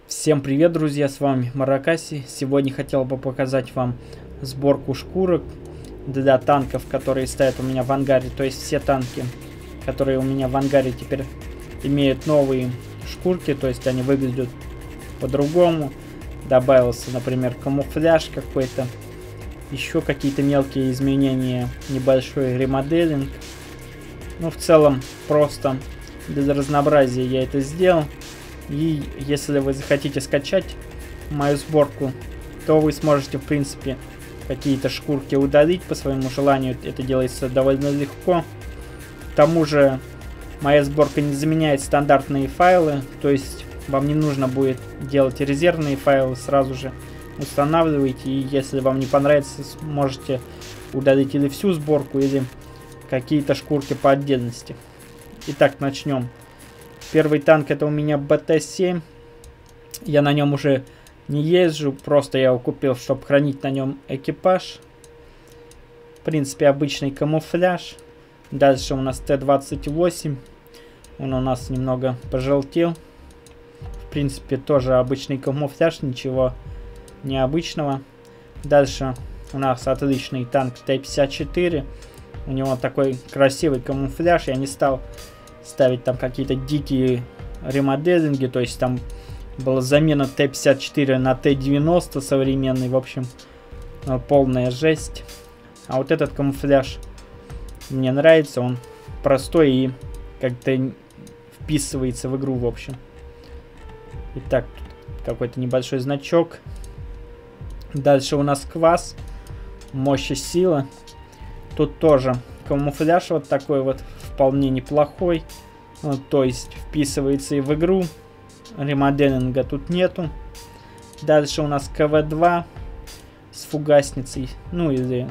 Всем привет, друзья, с вами Маракаси. Сегодня хотел бы показать вам сборку шкурок для танков, которые стоят у меня в ангаре. То есть все танки, которые у меня в ангаре, теперь имеют новые шкурки, то есть они выглядят по-другому. Добавился, например, камуфляж какой-то, еще какие-то мелкие изменения, небольшой ремоделинг. Ну, в целом, просто для разнообразия я это сделал. И если вы захотите скачать мою сборку, то вы сможете, в принципе, какие-то шкурки удалить по своему желанию. Это делается довольно легко. К тому же, моя сборка не заменяет стандартные файлы. То есть, вам не нужно будет делать резервные файлы. Сразу же устанавливайте. И если вам не понравится, можете удалить или всю сборку, или какие-то шкурки по отдельности. Итак, начнем. Первый танк это у меня БТ-7. Я на нем уже не езжу, просто я его купил, чтобы хранить на нем экипаж. В принципе, обычный камуфляж. Дальше у нас Т-28. Он у нас немного пожелтел. В принципе, тоже обычный камуфляж, ничего необычного. Дальше у нас отличный танк Т-54. У него такой красивый камуфляж. Я не стал ставить там какие-то дикие ремоделинги, то есть там была замена Т-54 на Т-90 современный, в общем, полная жесть. А вот этот камуфляж мне нравится, он простой и как-то вписывается в игру, в общем. Итак, тут какой-то небольшой значок. Дальше у нас квас, мощь и сила. Тут тоже камуфляж вот такой вот, вполне неплохой. То есть вписывается и в игру. Ремоделинга тут нету. Дальше у нас КВ-2 с фугасницей. Ну или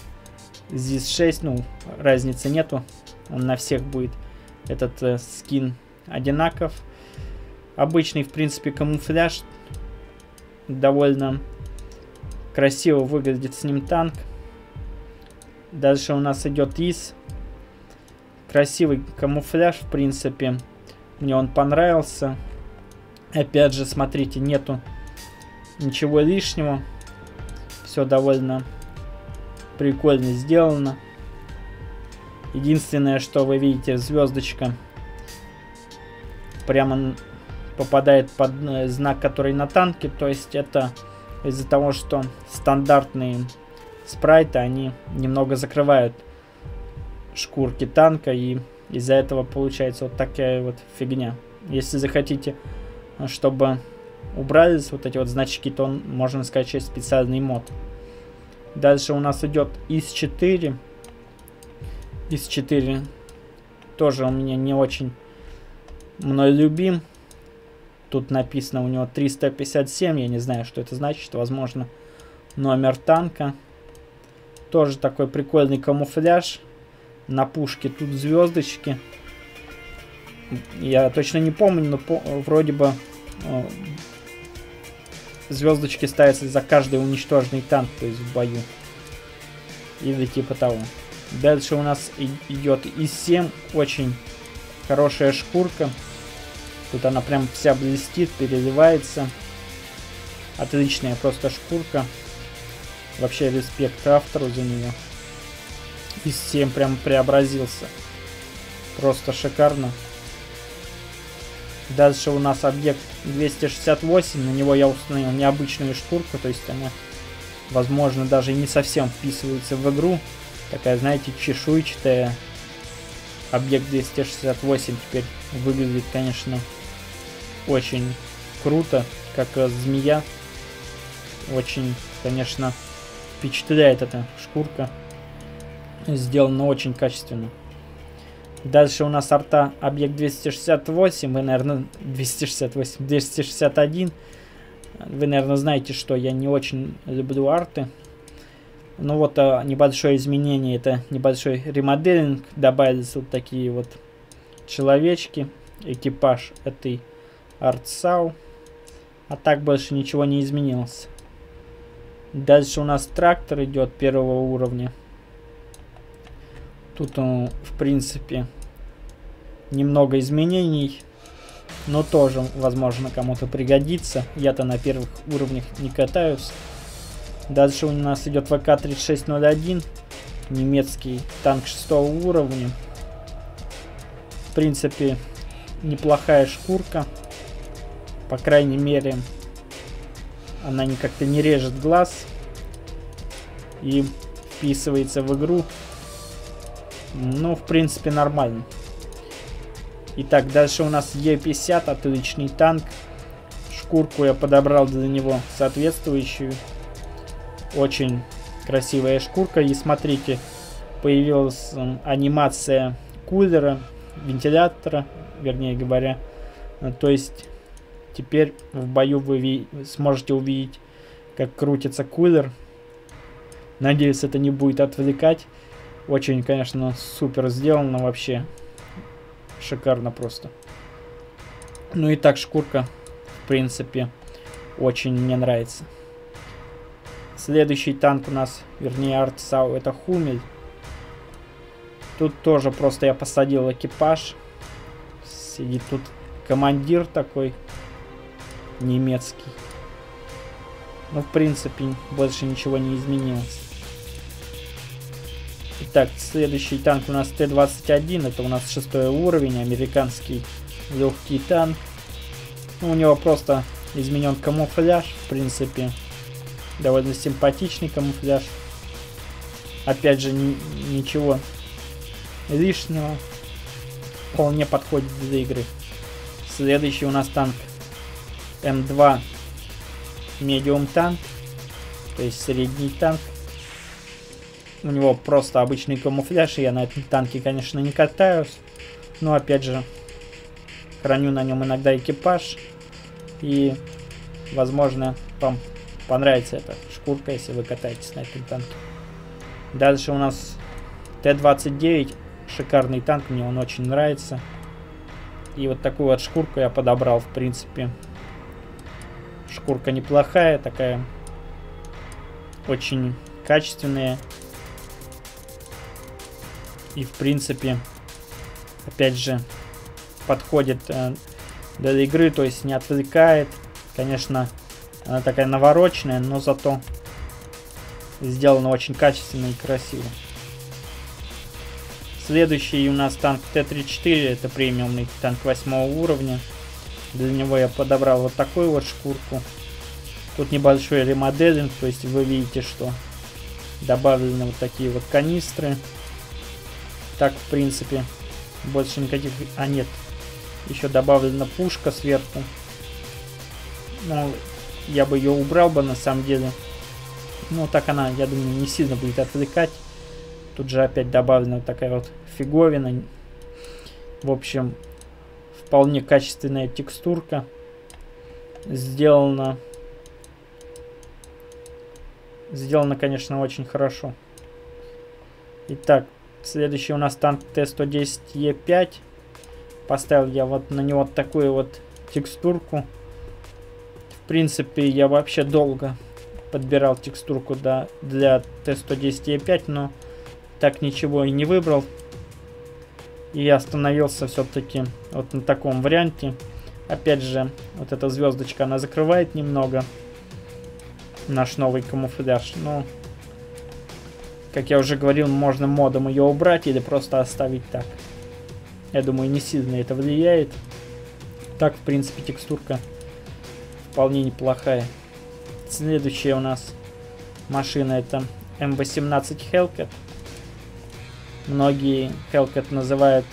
ЗИС-6. Ну, разницы нету. Он на всех будет. Этот скин одинаков. Обычный, в принципе, камуфляж. Довольно красиво выглядит с ним танк. Дальше у нас идет ИС. Красивый камуфляж, в принципе. Мне он понравился. Опять же, смотрите, нету ничего лишнего. Все довольно прикольно сделано. Единственное, что вы видите, звездочка прямо попадает под знак, который на танке. То есть это из-за того, что стандартные спрайты, они немного закрывают шкурки танка, и из-за этого получается вот такая вот фигня. Если захотите, чтобы убрались вот эти вот значки, то можно скачать специальный мод. Дальше у нас идет ИС-4. ИС-4 тоже у меня не очень мной любим. Тут написано у него 357, я не знаю, что это значит, возможно, номер танка. Тоже такой прикольный камуфляж. На пушке тут звездочки. Я точно не помню, но вроде бы звездочки ставятся за каждый уничтоженный танк, то есть в бою. Или типа того. Дальше у нас идет ИС-7. Очень хорошая шкурка. Тут она прям вся блестит, переливается. Отличная просто шкурка. Вообще респект автору за нее. ИС-7 прям преобразился. Просто шикарно. Дальше у нас объект 268. На него я установил необычную шкурку. То есть она, возможно, даже и не совсем вписывается в игру. Такая, знаете, чешуйчатая. Объект 268 теперь выглядит, конечно, очень круто. Как змея. Очень, конечно, впечатляет эта шкурка. Сделано очень качественно. Дальше у нас арта объект 268. Вы, наверное, 261. Вы, наверное, знаете, что я не очень люблю арты. Ну вот небольшое изменение. Это небольшой ремоделинг. Добавились вот такие вот человечки. Экипаж этой артсау. А так больше ничего не изменилось. Дальше у нас трактор идет первого уровня. Тут, в принципе, немного изменений. Но тоже, возможно, кому-то пригодится. Я-то на первых уровнях не катаюсь. Дальше у нас идет ВК-3601. Немецкий танк 6 уровня. В принципе, неплохая шкурка. По крайней мере, она как-то не режет глаз. И вписывается в игру. Ну, в принципе, нормально. Итак, дальше у нас Е50, отличный танк. Шкурку я подобрал для него соответствующую. Очень красивая шкурка. И смотрите, появилась анимация кулера, вентилятора, вернее говоря. То есть, теперь в бою вы сможете увидеть, как крутится кулер. Надеюсь, это не будет отвлекать. Очень, конечно, супер сделано вообще. Шикарно просто. Ну и так, шкурка, в принципе, очень мне нравится. Следующий танк у нас, вернее, артсау, это Хумель. Тут тоже просто я посадил экипаж. Сидит тут командир такой немецкий. Ну, в принципе, больше ничего не изменилось. Итак, следующий танк у нас Т-21. Это у нас 6 уровень, американский легкий танк. Ну, у него просто изменен камуфляж, в принципе. Довольно симпатичный камуфляж. Опять же, ничего лишнего. Вполне подходит для игры. Следующий у нас танк М2 медиум танк. То есть средний танк. У него просто обычный камуфляж, и я на этом танке, конечно, не катаюсь. Но, опять же, храню на нем иногда экипаж. И, возможно, вам понравится эта шкурка, если вы катаетесь на этом танке. Дальше у нас Т-29. Шикарный танк, мне он очень нравится. И вот такую вот шкурку я подобрал, в принципе. Шкурка неплохая, такая очень качественная. И, в принципе, опять же, подходит для игры, то есть не отвлекает. Конечно, она такая навороченная, но зато сделана очень качественно и красиво. Следующий у нас танк Т-34, это премиумный танк 8 уровня. Для него я подобрал вот такую вот шкурку. Тут небольшой ремоделинг, то есть вы видите, что добавлены вот такие вот канистры. Так, в принципе, больше никаких... А, нет. Еще добавлена пушка сверху. Ну, я бы ее убрал бы, на самом деле. Ну, так она, я думаю, не сильно будет отвлекать. Тут же опять добавлена вот такая вот фиговина. В общем, вполне качественная текстурка. Сделана, конечно, очень хорошо. Итак, следующий у нас танк Т-110Е5. Поставил я вот на него такую вот текстурку. В принципе, я вообще долго подбирал текстурку для Т-110Е5, но так ничего и не выбрал. И я остановился все-таки вот на таком варианте. Опять же, вот эта звездочка, она закрывает немного наш новый камуфляж. Но, как я уже говорил, можно модом ее убрать или просто оставить так. Я думаю, не сильно это влияет. Так, в принципе, текстурка вполне неплохая. Следующая у нас машина, это М18 Hellcat. Многие Hellcat называют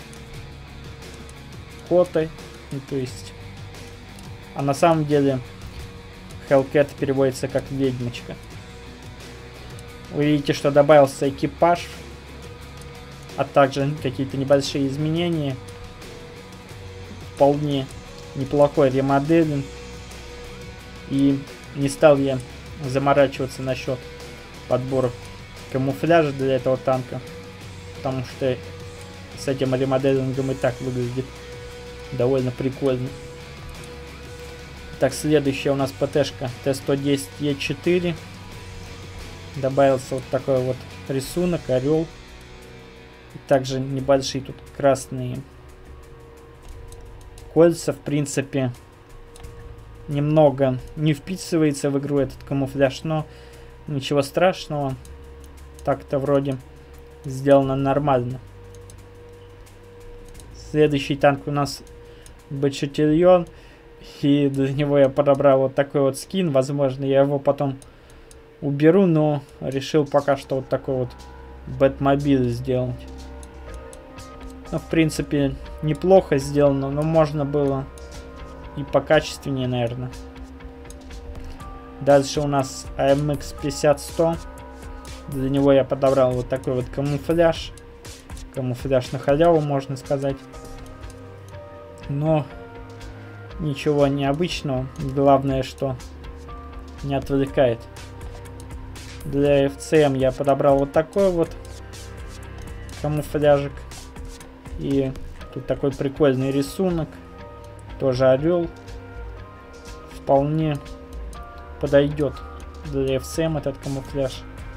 котой, ну, то есть, а на самом деле Hellcat переводится как ведьмочка. Вы видите, что добавился экипаж, а также какие-то небольшие изменения. Вполне неплохой ремоделинг. И не стал я заморачиваться насчет подбора камуфляжа для этого танка, потому что с этим ремоделингом и так выглядит довольно прикольно. Так, следующая у нас ПТшка Т-110Е4. Добавился вот такой вот рисунок, орел. И также небольшие тут красные кольца, в принципе, немного не вписывается в игру этот камуфляж, но ничего страшного. Так-то вроде сделано нормально. Следующий танк у нас Бачатильон. И для него я подобрал вот такой вот скин. Возможно, я его потом уберу, но решил пока что вот такой вот Бэтмобиль сделать. Ну, в принципе, неплохо сделано, но можно было и покачественнее, наверное. Дальше у нас AMX 50-100. Для него я подобрал вот такой вот камуфляж. Камуфляж на халяву, можно сказать. Но ничего необычного. Главное, что не отвлекает. Для FCM я подобрал вот такой вот камуфляжик. И тут такой прикольный рисунок. Тоже орел. Вполне подойдет для FCM этот камуфляж.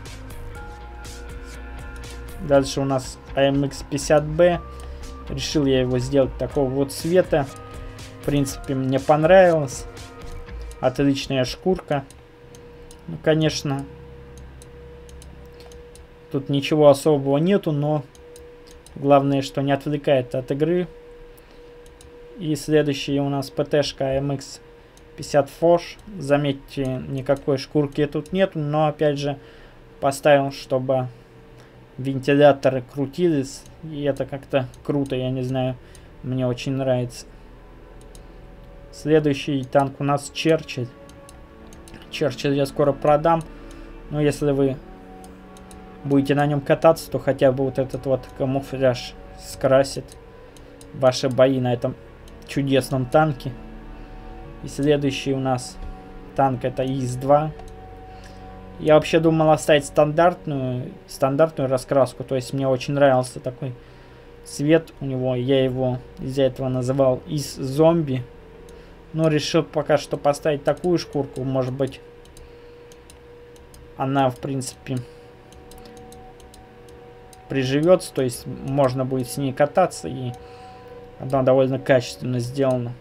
Дальше у нас AMX 50B. Решил я его сделать такого вот цвета. В принципе, мне понравилось. Отличная шкурка. Ну, конечно, тут ничего особого нету, но главное, что не отвлекает от игры. И следующий у нас ПТшка AMX 50 Foch. Заметьте, никакой шкурки тут нету, но опять же поставил, чтобы вентиляторы крутились. И это как-то круто, я не знаю, мне очень нравится. Следующий танк у нас Черчилль. Черчилль я скоро продам. Но если вы будете на нем кататься, то хотя бы вот этот вот камуфляж скрасит ваши бои на этом чудесном танке. И следующий у нас танк это ИС-2. Я вообще думал оставить стандартную раскраску. То есть мне очень нравился такой цвет у него. Я его из-за этого называл ИС-зомби. Но решил пока что поставить такую шкурку. Может быть, она, в принципе, приживется. То есть, можно будет с ней кататься. И она довольно качественно сделана.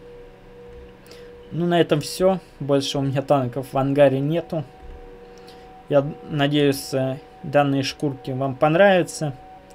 Ну, на этом все. Больше у меня танков в ангаре нету. Я надеюсь, данные шкурки вам понравятся.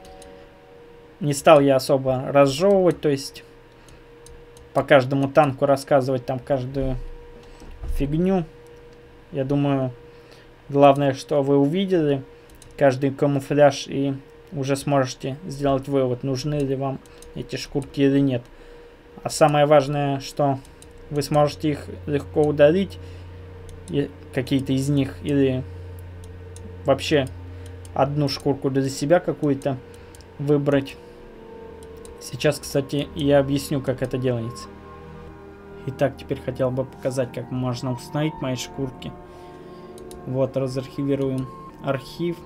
Не стал я особо разжевывать. То есть... по каждому танку рассказывать там каждую фигню. Я думаю, главное, что вы увидели каждый камуфляж и уже сможете сделать вывод, нужны ли вам эти шкурки или нет. А самое важное, что вы сможете их легко удалить, какие-то из них, или вообще одну шкурку для себя какую-то выбрать. Сейчас, кстати, я объясню, как это делается. Итак, теперь хотел бы показать, как можно установить мои шкурки. Вот, разархивируем архив.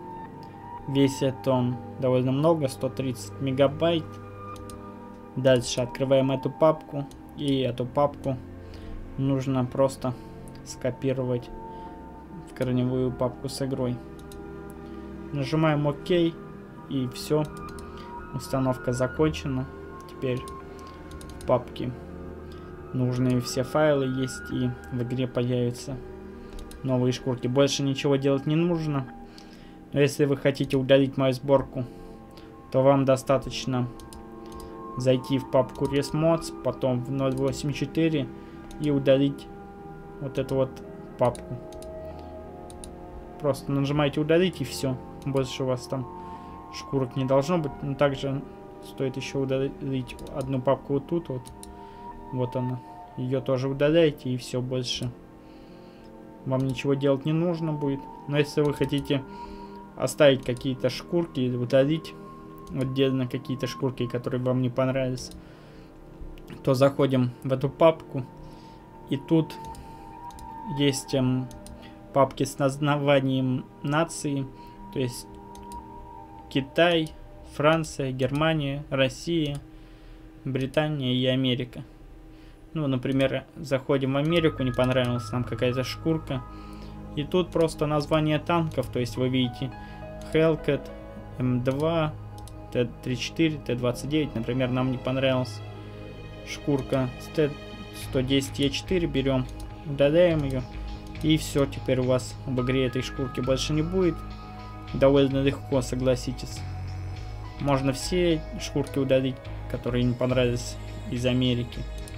Весит он довольно много, 130 мегабайт. Дальше открываем эту папку. И эту папку нужно просто скопировать в корневую папку с игрой. Нажимаем ОК, и все. Установка закончена. Теперь в папке нужные все файлы есть, и в игре появятся новые шкурки. Больше ничего делать не нужно. Но если вы хотите удалить мою сборку, то вам достаточно зайти в папку ResMods, потом в 0.8.4 и удалить вот эту вот папку. Просто нажимаете удалить, и все. Больше у вас там шкурок не должно быть. Но также стоит еще удалить одну папку вот тут вот. Вот она. Ее тоже удаляете, и все, больше вам ничего делать не нужно будет. Но если вы хотите оставить какие-то шкурки или удалить отдельно какие-то шкурки, которые вам не понравились, то заходим в эту папку. И тут есть папки с названием нации. То есть Китай, Франция, Германия, Россия, Британия и Америка. Ну, например, заходим в Америку, не понравилась нам какая-то шкурка. И тут просто название танков, то есть вы видите Hellcat, М2, Т-34, Т-29. Например, нам не понравилась шкурка Т-110Е4 берем, удаляем ее. И все, теперь у вас в игре этой шкурки больше не будет. Довольно легко, согласитесь. Можно все шкурки удалить, которые не понравились из Америки.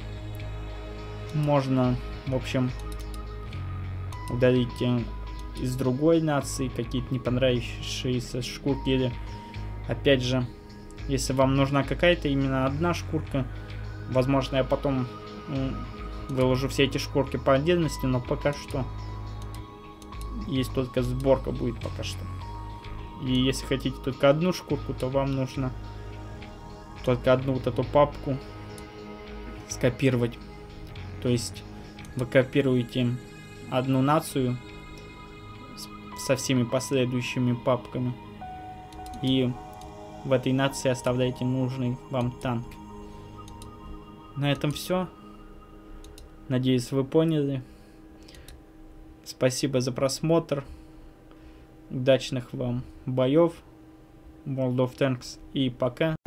Можно, в общем, удалить из другой нации какие-то не понравившиеся шкурки. Или, опять же, если вам нужна какая-то именно одна шкурка, возможно, я потом выложу все эти шкурки по отдельности, но пока что есть только сборка будет пока что. И если хотите только одну шкурку, то вам нужно только одну вот эту папку скопировать. То есть вы копируете одну нацию со всеми последующими папками. И в этой нации оставляете нужный вам танк. На этом все. Надеюсь, вы поняли. Спасибо за просмотр. Удачных вам боев. World of Tanks. И пока.